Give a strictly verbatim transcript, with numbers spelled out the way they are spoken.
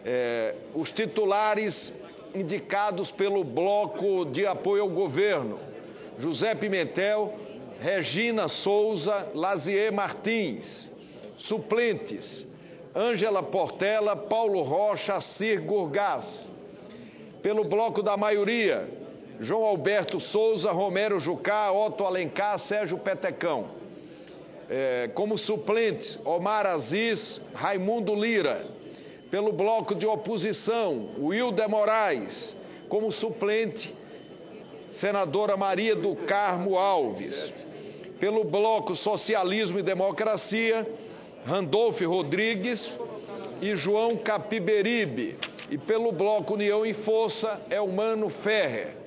É, os titulares indicados pelo Bloco de Apoio ao Governo: José Pimentel, Regina Souza, Lazier Martins. Suplentes: Ângela Portela, Paulo Rocha, Assir Gurgás. Pelo Bloco da Maioria: João Alberto Souza, Romero Jucá, Otto Alencar, Sérgio Petecão. É, como suplentes: Omar Aziz, Raimundo Lira. Pelo Bloco de Oposição: Wilder Moraes. Como suplente: senadora Maria do Carmo Alves. Pelo Bloco Socialismo e Democracia: Randolph Rodrigues e João Capiberibe. E pelo Bloco União e Força: Elmano Ferrer.